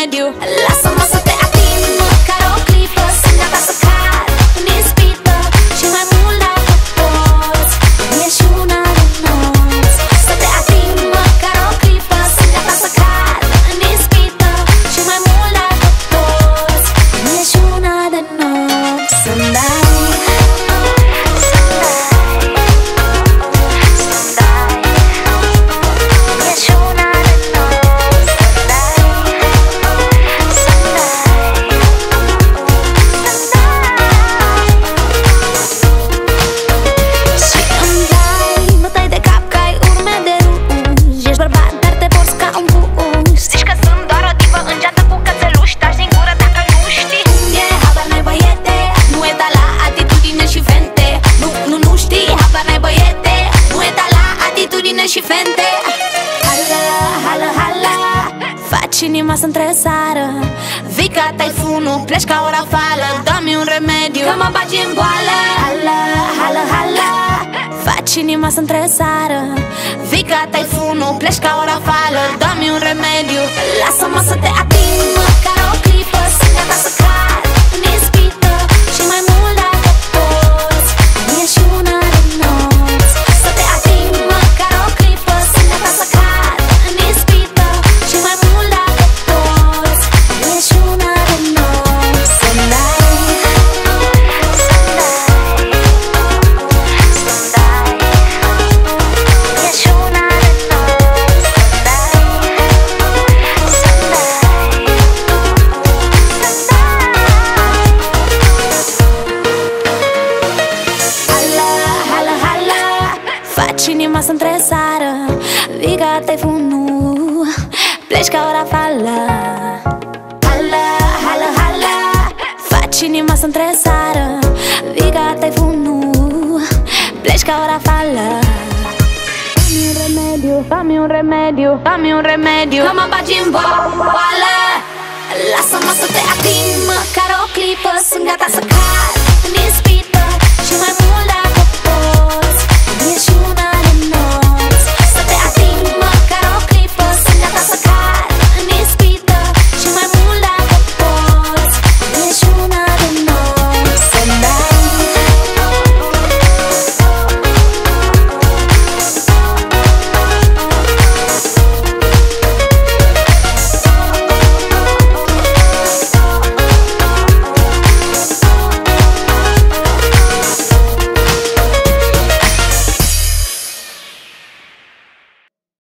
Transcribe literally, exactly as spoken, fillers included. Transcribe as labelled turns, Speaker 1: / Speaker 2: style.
Speaker 1: remediu. Lasă-mă să te ating măcar o clipă, sunt gata să cad în ispită și mai mult dacă poți, e și una de nopți. Să te ating măcar o clipă, sunt gata să cad în ispită și mai mult dacă poți, e și una de nopți. Să-mi dai și fente. Hala, hala, hala, faci inima să întresară. Vii ca taifunul, pleci ca o rafală. Dă-mi un remediu, că mă bagi în boală. Hala, hala, hala, faci inima să întresară. Vii ca taifunul, pleci ca o rafală. Dă-mi un remediu, lasă-mă să te ating măcar o clipă, sunt gata să cad în ispită și mai mult dacă poți, e și una de nopți. Să te ating măcar o clipă, sunt gata să cad în ispită și mai mult dacă poți, e și una de nopți. Să-mi dai, să-mi dai, să-mi dai, e și una de nopți. Să-mi dai, să-mi dai, să-mi dai. Hala, hala, hala, faci inima să întresară. Vii ca taifunul, pleci ca o rafală. Hala, hala, hala, faci inima să întresară. Vii ca taifunul, pleci ca o rafală. Dă-mi un remediu, dă-mi un remediu, dă-mi un remediu, că mă bagi în boală. Lasă-mă să te ating măcar o clipă, sunt gata să cad în ispită și mai mult dacă